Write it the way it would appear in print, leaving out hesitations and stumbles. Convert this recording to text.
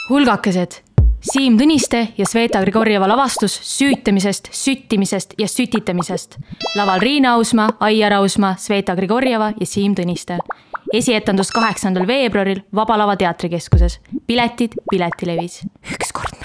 Hulgakesed. Siim Tõniste ja Sveta Grigorjeva lavastus süütamisest, süttimisest ja sütitamisest. Laval Riina Ausma, Aija Rausma, Sveta Grigorjeva ja Siim Tõniste. Esietendus 8. veebruaril Vaba Lava teatrikeskuses. Piletid Piletilevis. Ükskord